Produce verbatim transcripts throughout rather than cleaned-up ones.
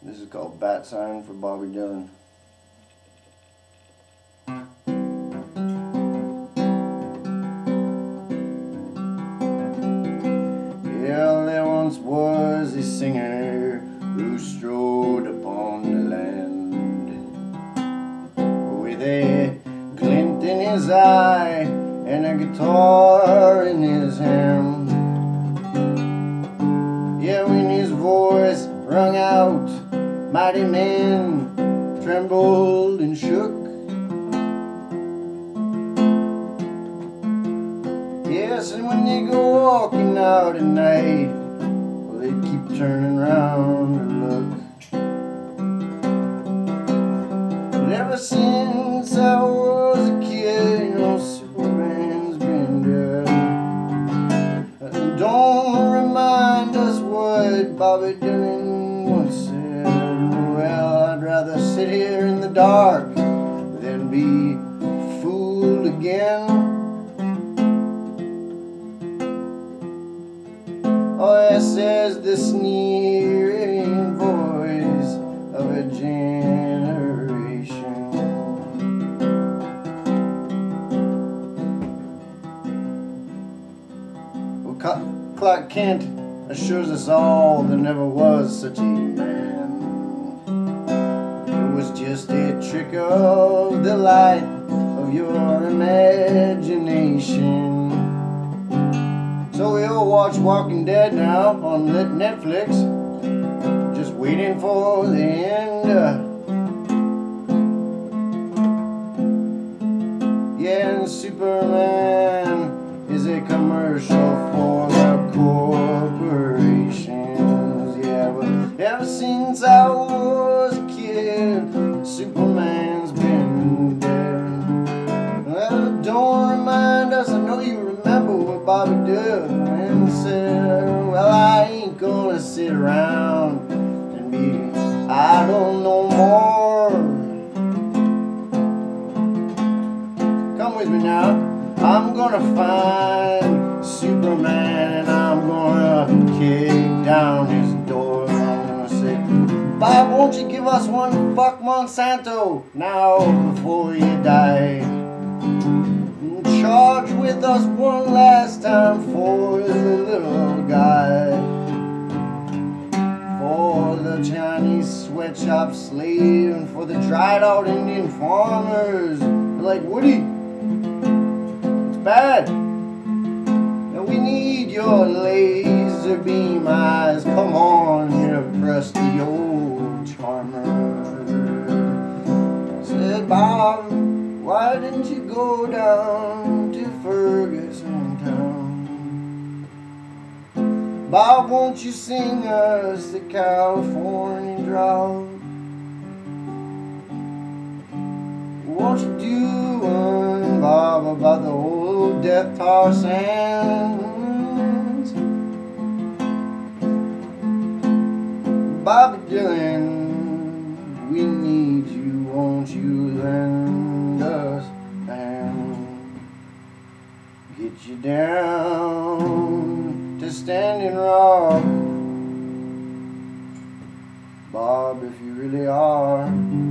This is called Batsign for Bobby Dylan. Yeah, there once was a singer who strode upon the land with a glint in his eye and a guitar in his hand. Yeah, when his voice rung out, mighty men trembled and shook. Yes, and when they go walking out at night, well, they keep turning round to look. But ever since I was a kid, you know, Superman's been dead. Don't remind us what Bobby Dylan once said. Well, I'd rather sit here in the dark than be fooled again. Oh, yes, says the sneering voice of a generation. Well, Clark Kent assures us all there never was such a man. It was just a trick of the light of your imagination. So we all watch Walking Dead now on Netflix, just waiting for the end. Yeah, and Superman is a commercial for the corporations. Yeah, but ever since I was a kid, Superman's been dead. Well, don't remind us, I know you remember what Bobby Dylan said. Well, I ain't gonna sit around and be idle no more. Come with me now. I'm gonna find Superman and I'm gonna kick down his door. I'm gonna say, Bob, won't you give us one fuck Monsanto now before you die? Charge with us one last time for the little guy, for the Chinese sweatshop slave, and for the dried out Indian farmers. They're like, Woody, it's bad, and we need your laser beam eyes. Come on, you crusty old charmer. Said Bob, why didn't you go down to Ferguson town? Bob, won't you sing us the California drought? Won't you do one, Bob, about the old death tar sands? Bobby Dylan, we need you, won't you lend us a hand? Get you down to Standing Rock, Bob, if you really are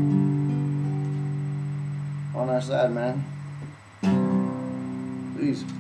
on our side, man. Please.